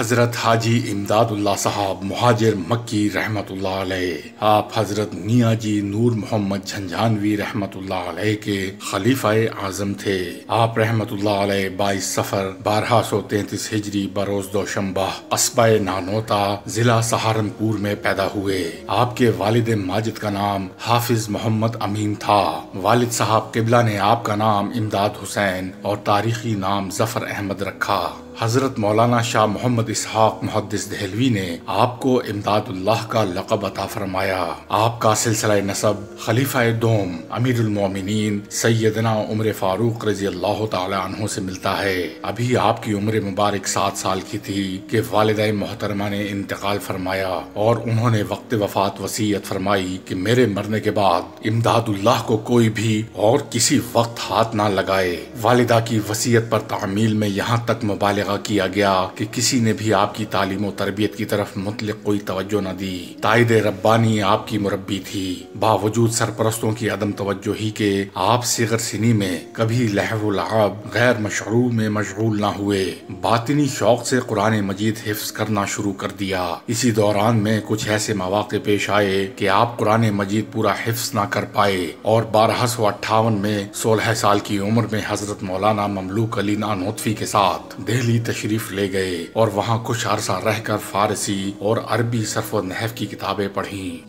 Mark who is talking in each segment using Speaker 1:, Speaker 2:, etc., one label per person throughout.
Speaker 1: حضرت حاجی امداد اللہ صاحب مہاجر مکی رحمت اللہ علیہ، آپ حضرت میاں جی نور محمد جھنجھانوی رحمت اللہ علیہ کے خلیفہ اعظم تھے۔ آپ رحمت اللہ علیہ 22 صفر 1233 ہجری بروز دوشنبہ قصبہ نانوتا ضلع سہارنپور میں پیدا ہوئے۔ آپ کے والد ماجد کا نام حافظ محمد امین تھا۔ والد صاحب قبلہ نے آپ کا نام امداد حسین اور تاریخی نام ظفر احمد رکھا۔ حضرت مولانا شاہ محمد اسحاق محدث دہلوی نے آپ کو امداد اللہ کا لقب عطا فرمایا۔ آپ کا سلسلہ نسب خلیفہ دوم امیر المومنین سیدنا عمر فاروق رضی اللہ تعالی عنہ سے ملتا ہے۔ ابھی آپ کی عمر مبارک 7 سال کی تھی کہ والدہ محترمہ نے انتقال فرمایا اور انہوں نے وقت وفات وصیت فرمائی کہ میرے مرنے کے بعد امداد اللہ کو کوئی بھی اور کسی وقت ہاتھ نہ لگائے۔ والدہ کی وصیت پر تعمیل میں یہاں تک مبالغہ کیا گیا کہ کسی نے بھی آپ کی تعلیم و تربیت کی طرف مطلق کوئی توجہ نہ دی۔ تائید ربانی آپ کی مربی تھی، باوجود سرپرستوں کی عدم توجہی کے آپ صغر سنی میں کبھی لہو و لعب غیر مشروع میں مشغول نہ ہوئے۔ باطنی شوق سے قرآن مجید حفظ کرنا شروع کر دیا۔ اسی دوران میں کچھ ایسے مواقع پیش آئے کہ آپ قرآن مجید پورا حفظ نہ کر پائے اور 1258 میں 16 سال کی عمر میں حضرت مولانا مملوک علی نانوتوی کے ساتھ دہلی تشریف لے گئے اور وہاں کچھ عرصہ رہ کر فارسی اور عربی صرف و نحو کی کتابیں پڑھیں۔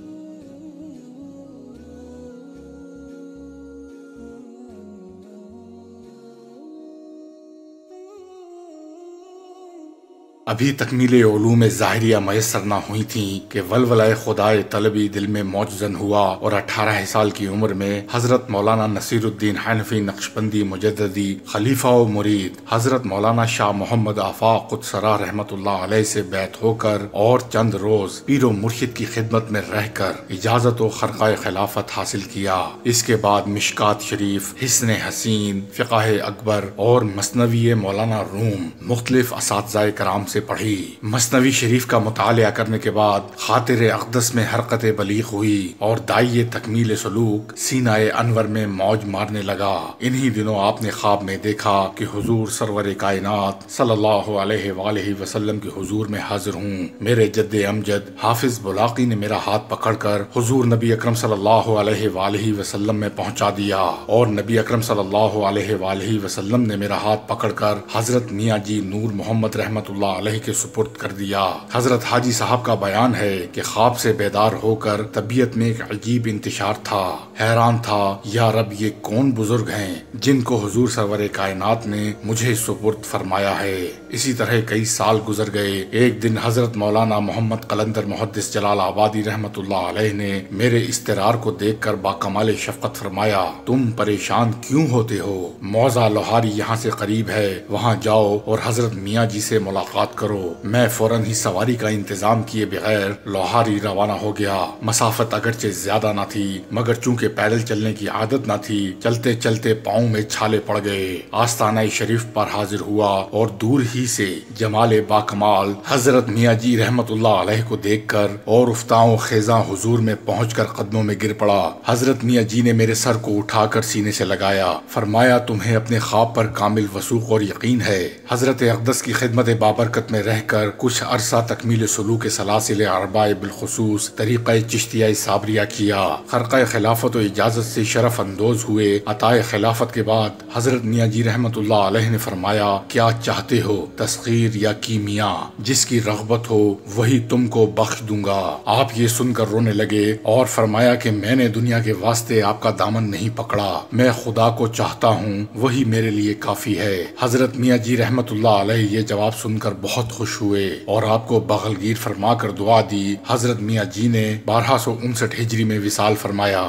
Speaker 1: ابھی تکمیل علوم ظاہریہ میسر نہ ہوئی تھیں کہ ولولہ خدائے طلبی دل میں موجزن ہوا اور 18 سال کی عمر میں حضرت مولانا نصیر الدین حنفی نقشبندی مجددی خلیفہ و مرید حضرت مولانا شاہ محمد آفاق قدسرہ رحمت اللہ علیہ سے بیعت ہو کر اور چند روز پیر و مرشد کی خدمت میں رہ کر اجازت و خرقہ خلافت حاصل کیا۔ اس کے بعد مشکات شریف، حسن حسین، فقہ اکبر اور مثنوی مولانا روم مختلف اساتذہ کرام سے پڑھی۔ مثنوی شریف کا مطالعہ کرنے کے بعد خاطر اقدس میں حرکت بلیغ ہوئی اور داعی تکمیل سلوک سینہ انور میں موج مارنے لگا۔ انہی دنوں آپ نے خواب میں دیکھا کہ حضور سرور کائنات صلی اللہ علیہ وآلہ وسلم کے حضور میں حاضر ہوں۔ میرے جد امجد حافظ بلاقی نے میرا ہاتھ پکڑ کر حضور نبی اکرم صلی اللہ علیہ وآلہ وسلم میں پہنچا دیا اور نبی اکرم صلی اللہ علیہ وآلہ وسلم نے میرا ہاتھ پکڑ کر حضرت میاں جی نور محمد رحمت اللہ علیہ کے سپرد کر دیا۔ حضرت حاجی صاحب کا بیان ہے کہ خواب سے بیدار ہو کر طبیعت میں ایک عجیب انتشار تھا۔ حیران تھا، یا رب یہ کون بزرگ ہیں جن کو حضور سرور کائنات نے مجھے سپرد فرمایا ہے۔ اسی طرح کئی سال گزر گئے۔ ایک دن حضرت مولانا محمد قلندر محدث جلال آبادی رحمت اللہ علیہ نے میرے اضطرار کو دیکھ کر باکمال شفقت فرمایا، تم پریشان کیوں ہوتے ہو؟ موضع لوہاری یہاں سے قریب ہے، وہاں جاؤ اور حضرت میاں جی سے ملاقات کرو۔ میں فوراً ہی سواری کا انتظام کیے بغیر لوہاری روانہ ہو گیا۔ مسافت اگرچہ زیادہ نہ تھی مگر چونکہ پیدل چلنے کی عادت نہ تھی، چلتے چلتے پاؤں میں چھالے پڑ گئے۔ آستانہ شریف پر حاضر ہوا اور دور ہی سے جمال باکمال حضرت میاں جی رحمت اللہ علیہ کو دیکھ کر اور افتاؤں خیزاں حضور میں پہنچ کر قدموں میں گر پڑا۔ حضرت میاں جی نے میرے سر کو اٹھا کر سینے سے لگایا، فرمایا تمہیں اپنے خواب پر کامل وثوق اور یقین ہے۔ حضرت اقدس کی خدمت بابرکت میں رہ کر کچھ عرصہ تکمیل سلوک سلاسل اربع بالخصوص طریقہ چشتیہ صابریہ کیا۔ خرقہ خلافت و اجازت سے شرف اندوز ہوئے۔ عطا خلافت کے بعد حضرت میاں جی رحمت اللہ علیہ نے فرمایا، کیا چاہتے ہو، تسخیر یا کیمیا؟ جس کی رغبت ہو وہی تم کو بخش دوں گا۔ آپ یہ سن کر رونے لگے اور فرمایا کہ میں نے دنیا کے واسطے آپ کا دامن نہیں پکڑا، میں خدا کو چاہتا ہوں، وہی میرے لیے کافی ہے۔ حضرت میاں جی رحمت اللہ علیہ یہ جواب سن کر بہت خوش ہوئے اور آپ کو بغلگیر فرما کر دعا دی۔ حضرت میاں جی نے 1259 ہجری میں وصال فرمایا۔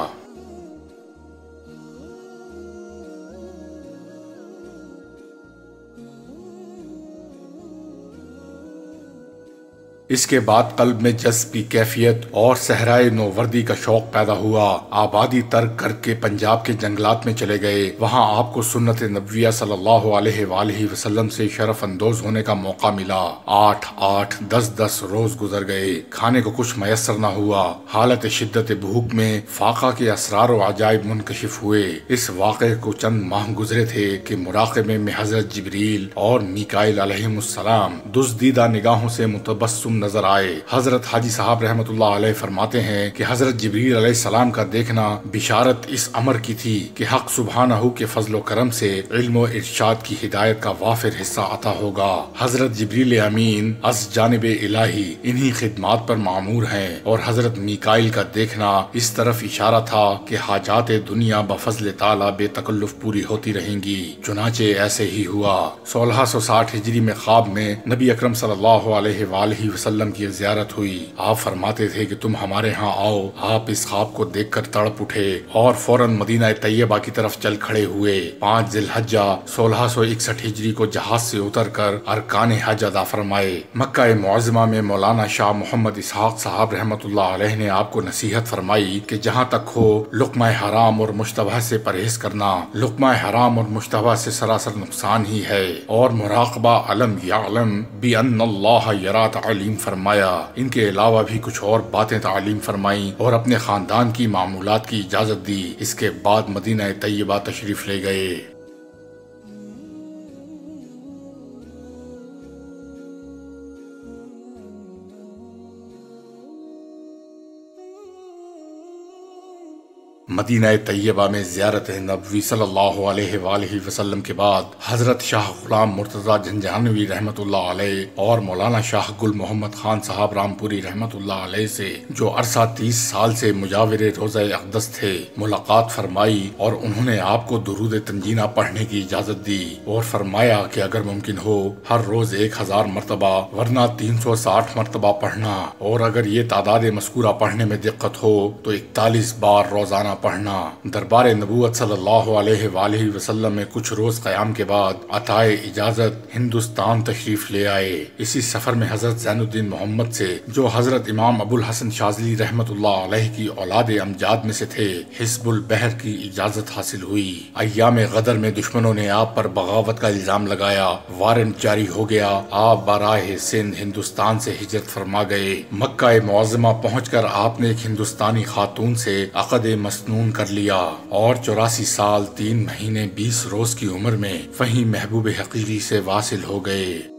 Speaker 1: اس کے بعد قلب میں جذب کی کیفیت اور صحرائے نووردی کا شوق پیدا ہوا۔ آبادی ترک کر کے پنجاب کے جنگلات میں چلے گئے۔ وہاں آپ کو سنت نبویہ صلی اللہ علیہ وآلہ وسلم سے شرف اندوز ہونے کا موقع ملا۔ 8 10 روز گزر گئے، کھانے کو کچھ میسر نہ ہوا۔ حالت شدت بھوک میں فاقہ کے اسرار و عجائب منکشف ہوئے۔ اس واقعے کو چند ماہ گزرے تھے کہ مراقبے میں حضرت جبریل اور میکائیل علیہم السلام دزدیدہ نگاہوں سے متبسم نظر آئے۔ حضرت حاجی صاحب رحمۃ اللہ علیہ فرماتے ہیں کہ حضرت جبریل علیہ السلام کا دیکھنا بشارت اس امر کی تھی کہ حق سبحانہ کے فضل و کرم سے علم و ارشاد کی ہدایت کا وافر حصہ عطا ہوگا۔ حضرت جبریل امین از جانب الہی انہی خدمات پر معمور ہیں، اور حضرت میکائیل کا دیکھنا اس طرف اشارہ تھا کہ حاجات دنیا بفضل تعالی بے تکلف پوری ہوتی رہیں گی۔ چنانچہ ایسے ہی ہوا۔ 1660 ہجری میں خواب میں نبی اکرم صلی اللہ علیہ وآلہ وسلم کی زیارت ہوئی۔ آپ فرماتے تھے کہ تم ہمارے ہاں آؤ۔ آپ اس خواب کو دیکھ کر تڑپ اٹھے اور فوراً مدینہ طیبہ کی طرف چل کھڑے ہوئے۔ 5 ذی الحجہ 1661 ہجری کو جہاز سے اتر کر ارکان حج ادا فرمائے۔ مکہ معظمہ میں مولانا شاہ محمد اسحاق صاحب رحمۃ اللہ علیہ نے آپ کو نصیحت فرمائی کہ جہاں تک ہو لقمہ حرام اور مشتبہ سے پرہیز کرنا۔ لقمہ حرام اور مشتبہ سے سراسر نقصان ہی ہے، اور مراقبہ علم یعلم بان اللہ یرا تعلیم فرمایا۔ ان کے علاوہ بھی کچھ اور باتیں تعلیم فرمائیں اور اپنے خاندان کی معمولات کی اجازت دی۔ اس کے بعد مدینہ طیبہ تشریف لے گئے۔ مدینہ طیبہ میں زیارت نبوی صلی اللہ علیہ وآلہ وسلم کے بعد حضرت شاہ غلام مرتضیٰ جھنجھانوی رحمۃ اللہ علیہ اور مولانا شاہ گل محمد خان صاحب رامپوری رحمۃ اللہ علیہ سے، جو عرصہ 30 سال سے مجاور روضہ اقدس تھے، ملاقات فرمائی، اور انہوں نے آپ کو درود تنجینہ پڑھنے کی اجازت دی اور فرمایا کہ اگر ممکن ہو ہر روز 1000 مرتبہ ورنہ 360 مرتبہ پڑھنا، اور اگر یہ تعداد مذکورہ پڑھنے میں دقت ہو تو 41 بار روزانہ پڑھنا۔ دربار نبوت صلی اللہ علیہ وآلہ وسلم میں کچھ روز قیام کے بعد عطائے اجازت ہندوستان تشریف لے آئے۔ اسی سفر میں حضرت زین الدین محمد سے، جو حضرت امام ابو الحسن شاذلی رحمۃ اللہ علیہ کی اولاد امجاد میں سے تھے، حزب البحر کی اجازت حاصل ہوئی۔ ایام غدر میں دشمنوں نے آپ پر بغاوت کا الزام لگایا، وارنٹ جاری ہو گیا۔ آپ براہ سندھ ہندوستان سے ہجرت فرما گئے۔ مکہ معظمہ پہنچ کر آپ نے ایک ہندوستانی خاتون سے عقد مسنون کر لیا، اور 84 سال 3 مہینے 20 روز کی عمر میں وہیں محبوب حقیقی سے واصل ہو گئے۔